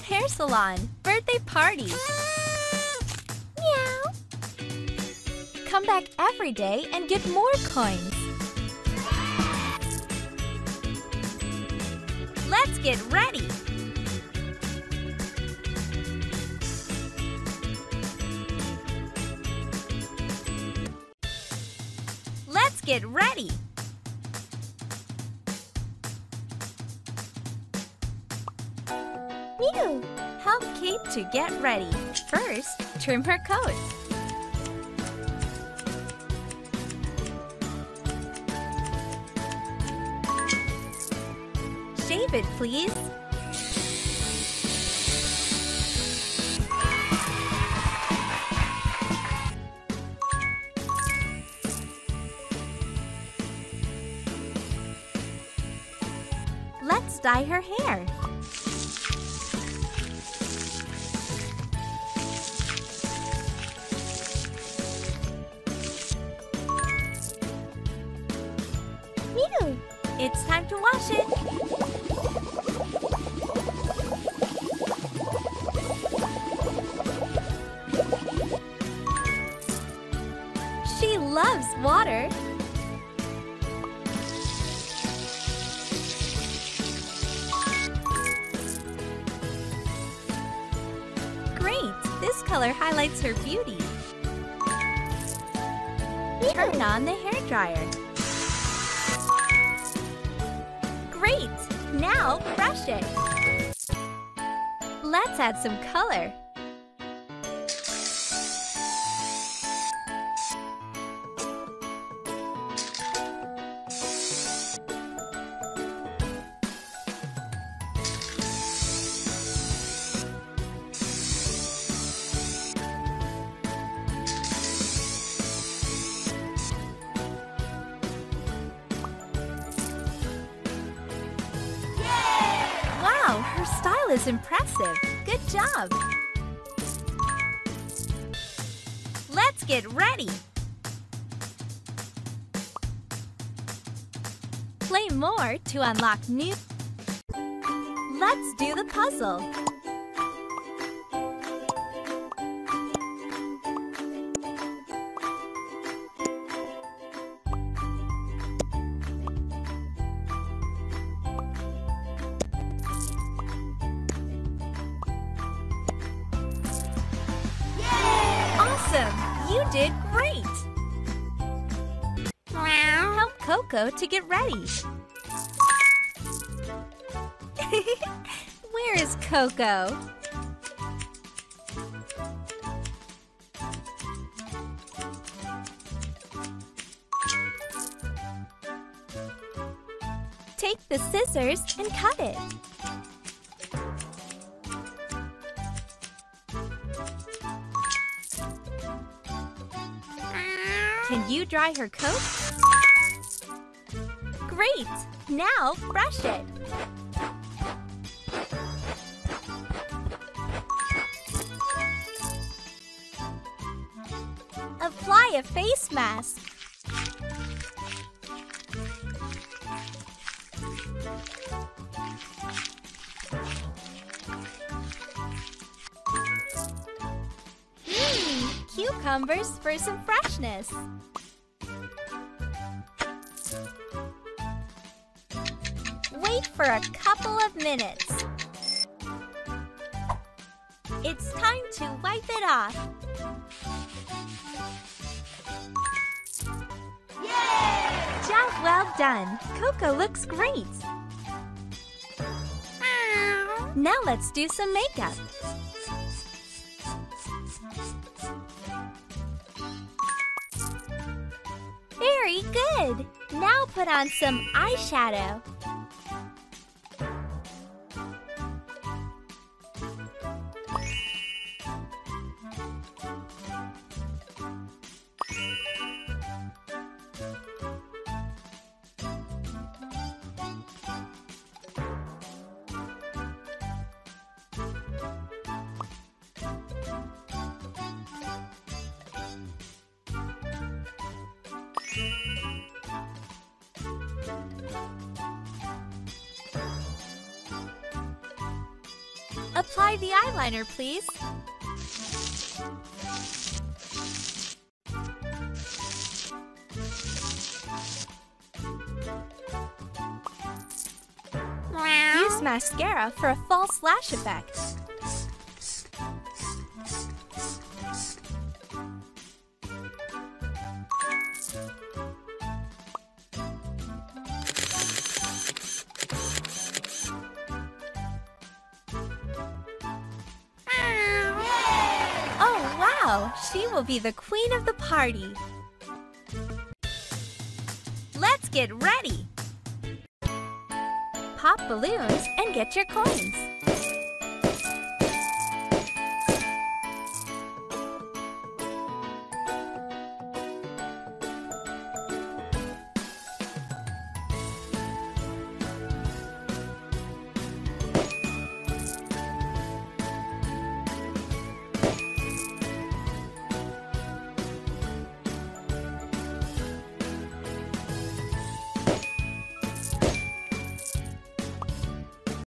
hair salon, birthday party. Meow. Come back every day and get more coins. Let's get ready. Let's get ready. Mew. Help Kate to get ready. First, trim her coat. Shave it, please. Let's dye her hair. Mew! It's time to wash it. She loves water. Great! This color highlights her beauty. Turn on the hairdryer. Great! Now brush it. Let's add some color. Wow, her style is impressive. Good job. Let's get ready. Play more to unlock new. Let's do the puzzle. Awesome! You did great! Help Coco to get ready. Where is Coco? Take the scissors and cut it. Can you dry her coat? Great! Now brush it. Apply a face mask. Cucumbers for some freshness. Wait for a couple of minutes. It's time to wipe it off. Yay! Job well done. Coco looks great. Now let's do some makeup. Very good! Now put on some eyeshadow. Apply the eyeliner, please. Use mascara for a false lash effect. Oh, wow! She will be the queen of the party. Let's get ready! Pop balloons and get your coins.